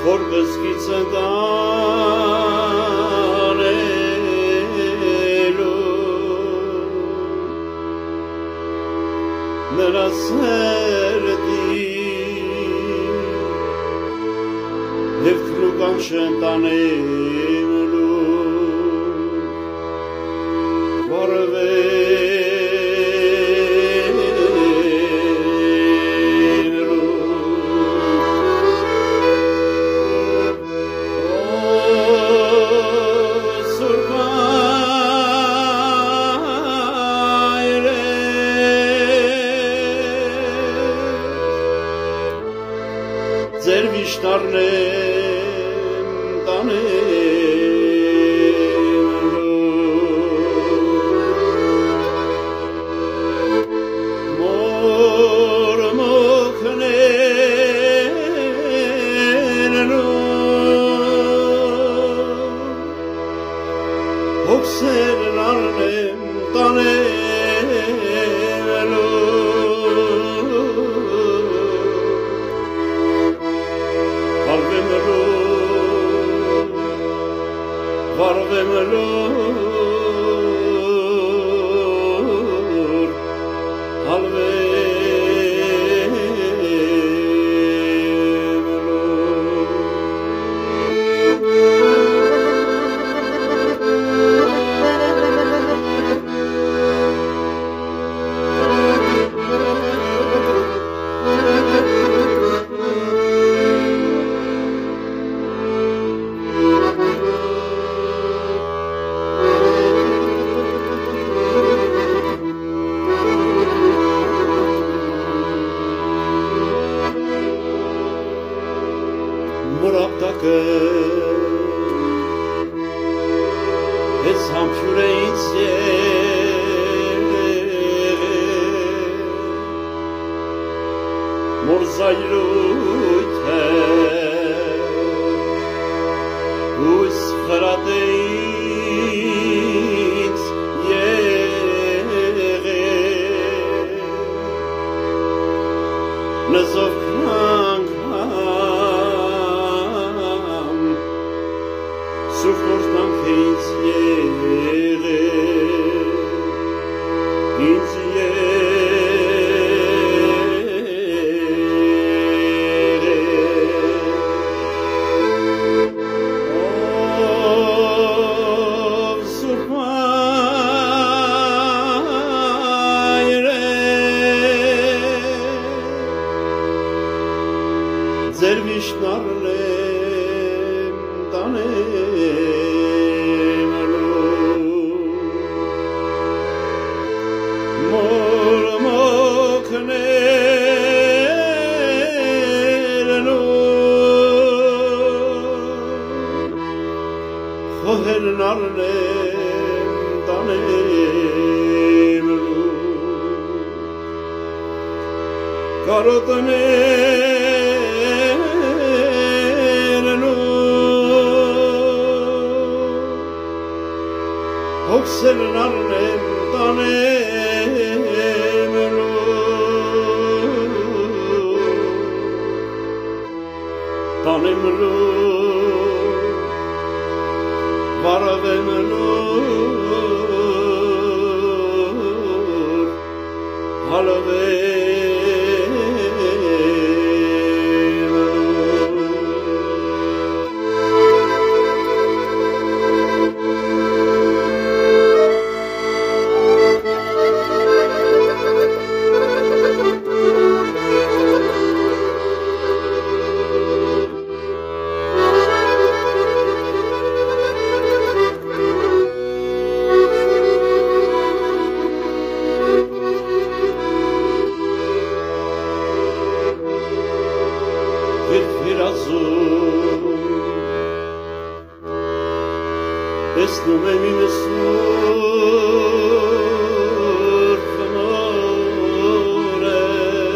որ բզկից ընտանելու նրա սերդի և քրուկան չընտանելու ձեր վիշտարնեմ տանելու մոր մոքներնու հոգսերն արնեմ տանելու Varvemlor, Մորապտակը ես համբյուր է ինձ մոր զայրույթ է հույս խրատ է ինձ նզով քնանք Սուխորտանք է ինձ Ով սուրբ Հայրե ձեր վիշտարն եմ տանելու մոր մոքներնու խոհերն արնեմ տանելու կարոտներնու հոգսերն արնեմ տանելու վարավենլոր Տեսնում եմ իմ սուրբ մորը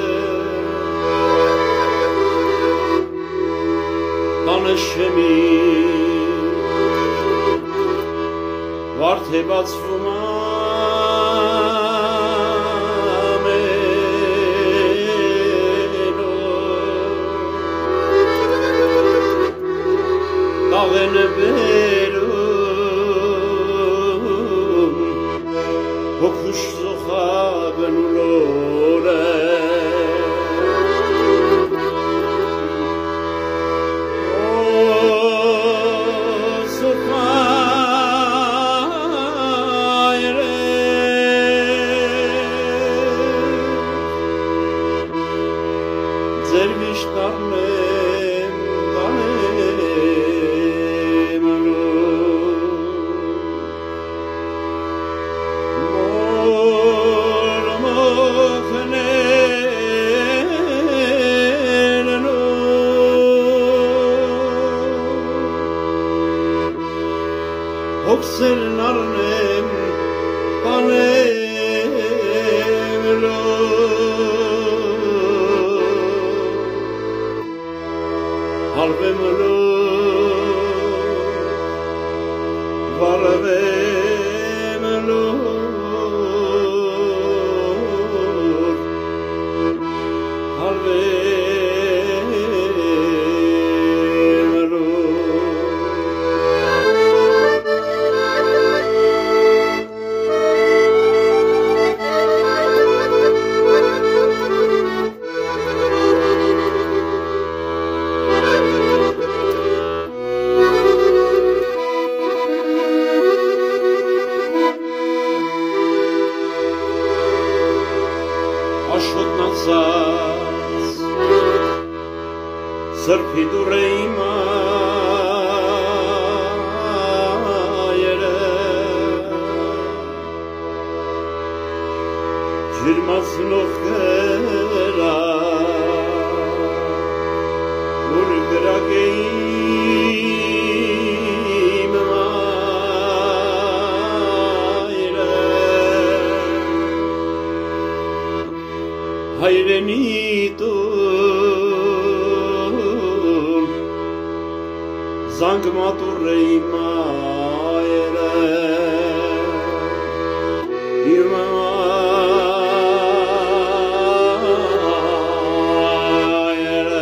տանեշեմի վարդ է բացվում ամենով աղենը բերում հոգուշ զոխագն ու լորը ձեր միշտարն եմ տանեմ մոր մոխներն հոգսերն արնեմ տանեմ Halvemelo, varvemelo, halvemelo. Աշոտնացած սրբի դուրեի մայերը ջրմացնող գրա որ գրագեիմ մայերը հայրենի տուն զանգ մատուռեի մայերը իմ մայերը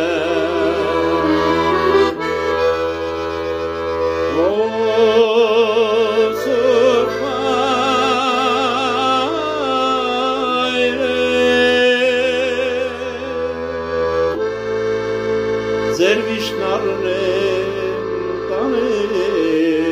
ձեր վիշնարն են տանել